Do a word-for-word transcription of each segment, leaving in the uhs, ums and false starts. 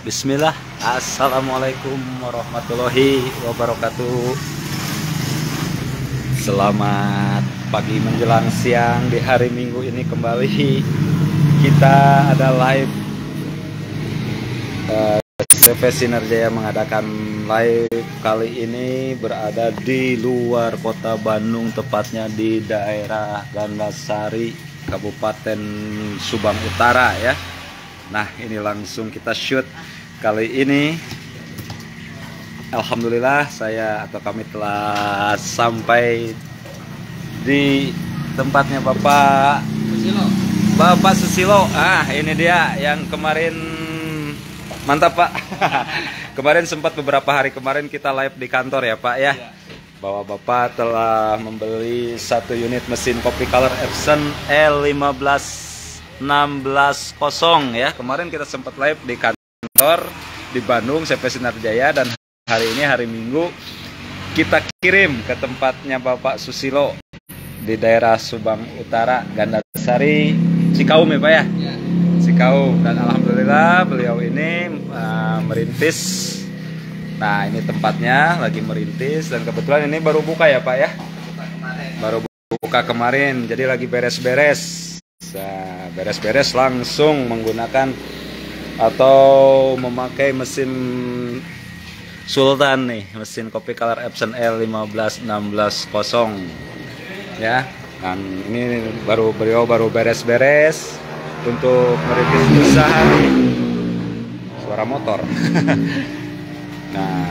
Bismillah. Assalamualaikum warahmatullahi wabarakatuh. Selamat pagi menjelang siang di hari Minggu ini, kembali kita ada live. uh, C V Sinar Jaya mengadakan live kali ini berada di luar kota Bandung, tepatnya di daerah Gandasari, Kabupaten Subang Utara ya. Nah, ini langsung kita shoot kali ini. Alhamdulillah saya atau kami telah sampai di tempatnya Bapak Susilo. Bapak Susilo. Ah, ini dia yang kemarin, mantap Pak. Kemarin sempat beberapa hari kemarin kita live di kantor ya Pak ya. Bahwa Bapak telah membeli satu unit mesin kopi color Epson L lima belas enam belas kosong ya. Kemarin kita sempat live di kantor di Bandung C V Sinar Jaya, dan hari ini hari Minggu kita kirim ke tempatnya Bapak Susilo di daerah Subang Utara, Gandasari, Cikaum ya Pak ya? Ya. Cikaum. Dan alhamdulillah beliau ini uh, merintis. Nah, ini tempatnya lagi merintis, dan kebetulan ini baru buka ya Pak ya? Buka kemarin. Baru buka kemarin, jadi lagi beres-beres. Nah, beres-beres langsung menggunakan atau memakai mesin Sultan nih, mesin kopi color Epson L lima belas enam belas kosong ya. Dan ini baru beliau baru beres-beres untuk merintis usaha nih. Suara motor. Nah,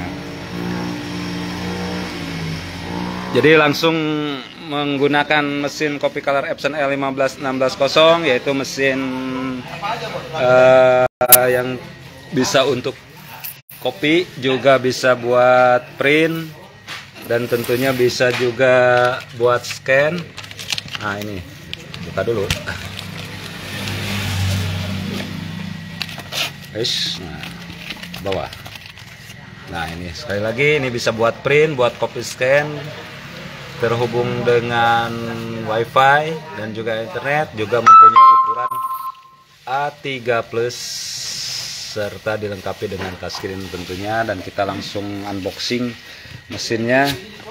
jadi langsung menggunakan mesin kopi color Epson L lima belas enam belas kosong, yaitu mesin uh, yang bisa untuk kopi, juga bisa buat print, dan tentunya bisa juga buat scan. Nah, ini buka dulu. Eish, nah, bawah. Nah, ini sekali lagi, ini bisa buat print, buat copy scan, terhubung dengan wifi dan juga internet, juga mempunyai ukuran A tiga plus serta dilengkapi dengan touchscreen tentunya. Dan kita langsung unboxing mesinnya.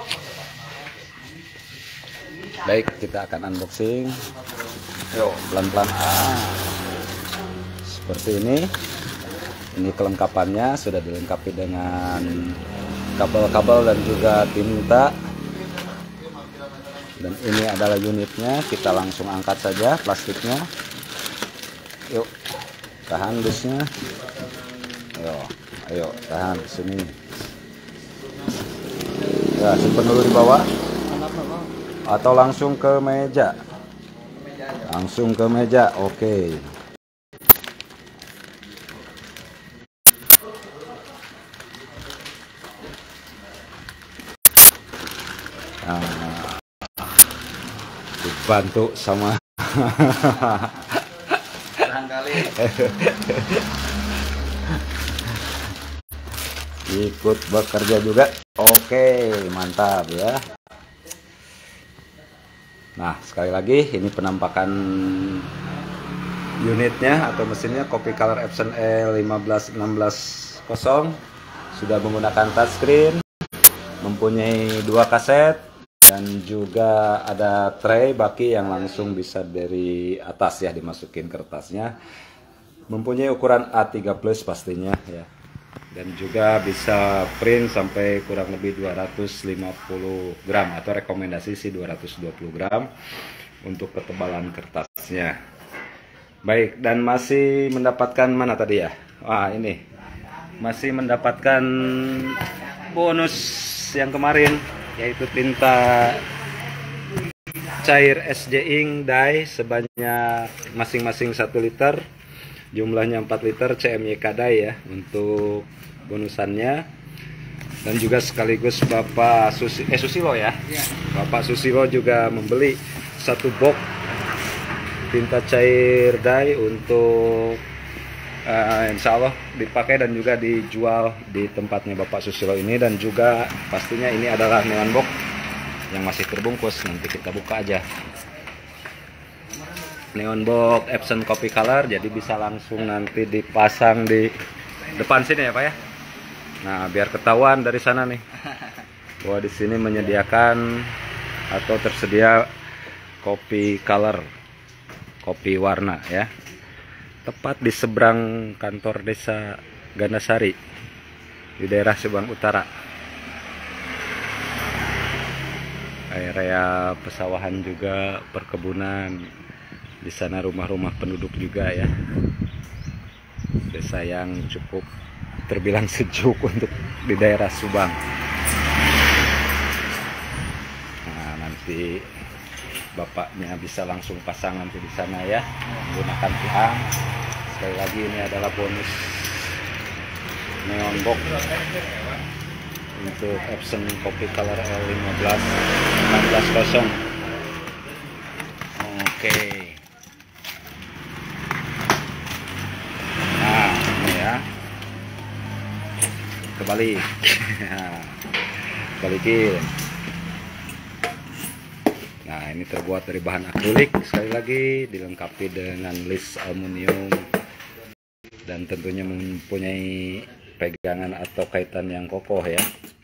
Baik, kita akan unboxing. Yuk, pelan-pelan. Ah, seperti ini. Ini kelengkapannya, sudah dilengkapi dengan kabel-kabel dan juga tinta. Dan ini adalah unitnya, kita langsung angkat saja plastiknya. Yuk, tahan busnya. Ayo, ayo tahan sini. Ya, simpan dulu di bawah. Atau langsung ke meja. Langsung ke meja, oke. Nah, dibantu sama Barangkali ikut bekerja juga. Oke, mantap ya. Nah, sekali lagi ini penampakan unitnya atau mesinnya kopi color Epson L lima belas enam belas kosong, sudah menggunakan touchscreen, mempunyai dua kaset, dan juga ada tray baki yang langsung bisa dari atas ya dimasukin kertasnya. Mempunyai ukuran A tiga plus pastinya ya. Dan juga bisa print sampai kurang lebih dua ratus lima puluh gram, atau rekomendasi sih dua ratus dua puluh gram untuk ketebalan kertasnya. Baik, dan masih mendapatkan mana tadi ya? Wah, ini masih mendapatkan bonus yang kemarin, yaitu tinta cair S J Ink dye sebanyak masing-masing satu liter, jumlahnya empat liter, C M Y K dye ya untuk bonusannya. Dan juga sekaligus Bapak Susi, eh Susilo ya, ya. Bapak Susilo juga membeli satu box tinta cair dye untuk uh, insya Allah dipakai dan juga dijual di tempatnya Bapak Susilo ini. Dan juga pastinya ini adalah neon box yang masih terbungkus, nanti kita buka aja. Neon box Epson Copy Color, jadi bisa langsung nanti dipasang di depan sini ya Pak ya. Nah, biar ketahuan dari sana nih bahwa di sini menyediakan atau tersedia kopi color, kopi warna ya. Tepat di seberang kantor desa Gandasari di daerah Subang Utara. Area pesawahan juga, perkebunan. Di sana rumah-rumah penduduk juga ya. Desa yang cukup terbilang sejuk untuk di daerah Subang. Nah, nanti bapaknya bisa langsung pasang nanti di sana ya, menggunakan tiang. Sekali lagi ini adalah bonus neon box untuk Epson Kopi Color L lima belas enam belas kosong. Oke. Nah, ini ya. Kebalik. Balikin. Nah, ini terbuat dari bahan akrilik, sekali lagi dilengkapi dengan list aluminium dan tentunya mempunyai pegangan atau kaitan yang kokoh ya.